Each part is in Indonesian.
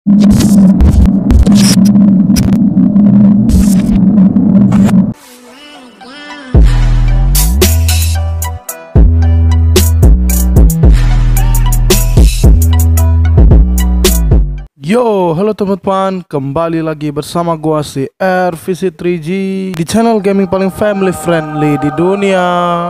Yo, halo teman-teman, kembali lagi bersama gua si RVC 3G di channel gaming paling family friendly di dunia.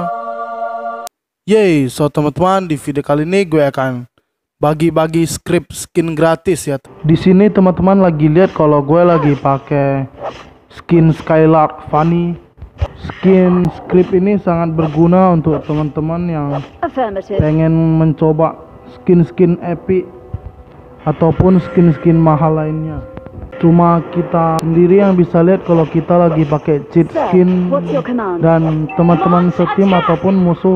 Yeay, so teman-teman, di video kali ini gue akan bagi-bagi script skin gratis ya. Di sini teman-teman lagi lihat kalau gue lagi pakai skin Skylark Funny. Skin script ini sangat berguna untuk teman-teman yang pengen mencoba skin-skin epic ataupun skin-skin mahal lainnya. Cuma kita sendiri yang bisa lihat kalau kita lagi pakai cheat skin, dan teman-teman setim ataupun musuh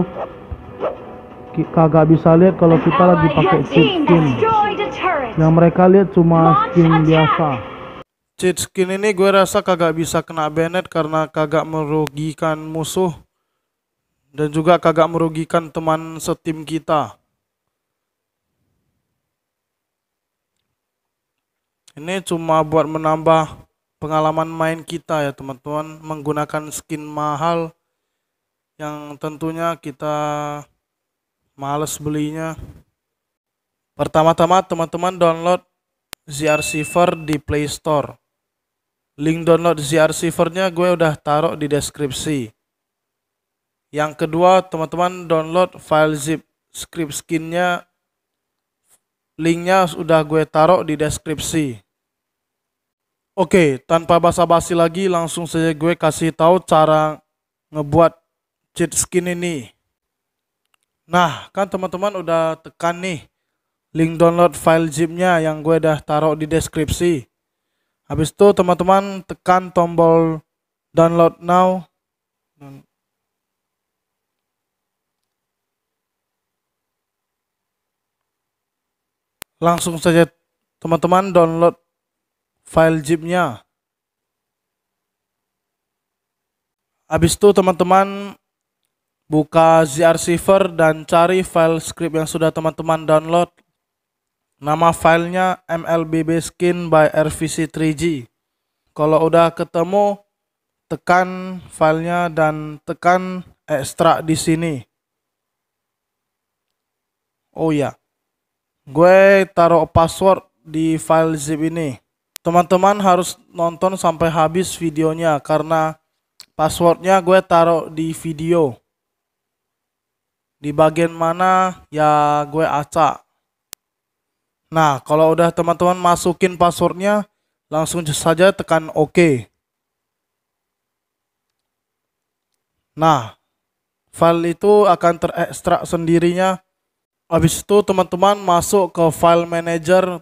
kagak bisa lihat kalau kita lagi pakai cheat skin. Yang mereka lihat cuma skin biasa. Cheat skin ini gue rasa kagak bisa kena banned karena kagak merugikan musuh dan juga kagak merugikan teman setim kita. Ini cuma buat menambah pengalaman main kita ya teman-teman, menggunakan skin mahal yang tentunya kita males belinya. Pertama-tama teman-teman download ZR Receiver di Play Store. Link download ZR Receiver-nya gue udah taruh di deskripsi. Yang kedua teman-teman download file zip script skinnya. Linknya sudah gue taruh di deskripsi. Oke, tanpa basa-basi lagi langsung saja gue kasih tahu cara ngebuat cheat skin ini. Nah, kan teman-teman udah tekan nih link download file zipnya yang gue udah taruh di deskripsi. Habis itu teman-teman tekan tombol download now. Langsung saja teman-teman download file zipnya. Habis itu teman-teman buka ZR Receiver dan cari file script yang sudah teman-teman download. Nama filenya MLBB Skin by RVC 3G. Kalau udah ketemu, tekan filenya dan tekan ekstrak di sini. Oh ya, gue taruh password di file zip ini. Teman-teman harus nonton sampai habis videonya karena passwordnya gue taruh di video. Di bagian mana ya gue acak. Nah, kalau udah teman-teman masukin passwordnya, langsung saja tekan OK. Nah, file itu akan terekstrak sendirinya. Habis itu teman-teman masuk ke file manager.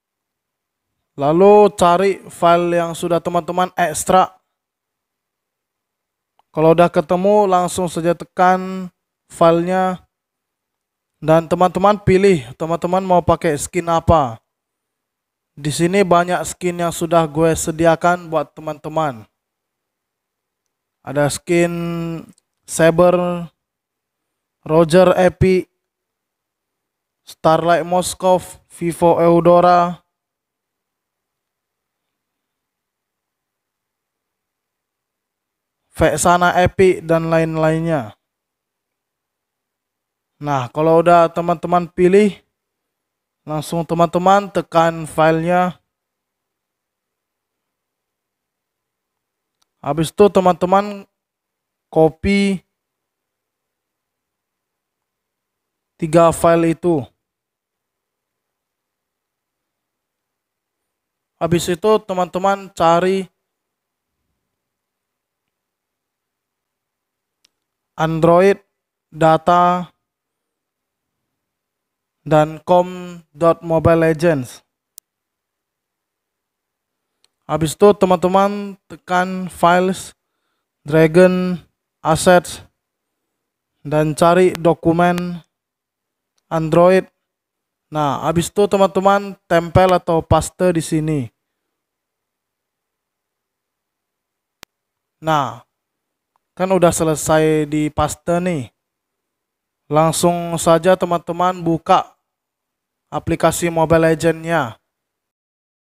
Lalu cari file yang sudah teman-teman ekstrak. Kalau udah ketemu langsung saja tekan filenya. Dan teman-teman pilih teman-teman mau pakai skin apa. Di sini banyak skin yang sudah gue sediakan buat teman-teman. Ada skin Saber, Roger Epic, Starlight Moskov, Vivo Eudora, Vexana Epic dan lain-lainnya. Nah, kalau udah teman-teman pilih, langsung teman-teman tekan filenya. Habis itu teman-teman copy 3 file itu. Habis itu teman-teman cari Android data dan com.mobile legends. Habis itu teman-teman tekan files, dragon, assets, dan cari dokumen Android. Nah, habis itu teman-teman tempel atau paste di sini. Nah, kan udah selesai di paste nih. Langsung saja teman-teman buka aplikasi Mobile Legends-nya.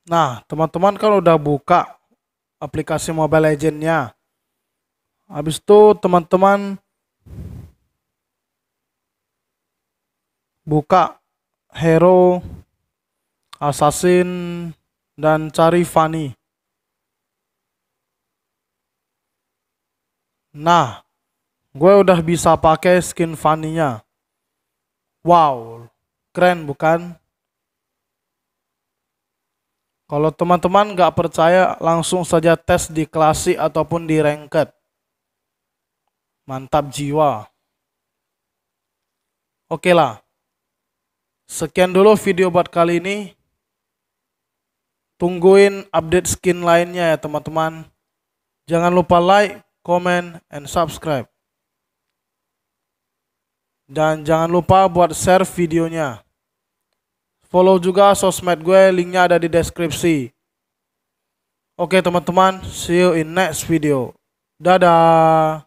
Nah, teman-teman kan udah buka aplikasi Mobile Legends-nya. Habis itu teman-teman buka hero, assassin, dan cari Fanny. Nah, gue udah bisa pakai skin Fanny-nya. Wow, keren bukan? Kalau teman-teman nggak percaya, langsung saja tes di Classic ataupun di Ranked. Mantap jiwa. Oke lah, sekian dulu video buat kali ini. Tungguin update skin lainnya ya teman-teman. Jangan lupa like, comment, and subscribe. Dan jangan lupa buat share videonya. Follow juga sosmed gue, linknya ada di deskripsi. Oke teman-teman, see you in next video. Dadah.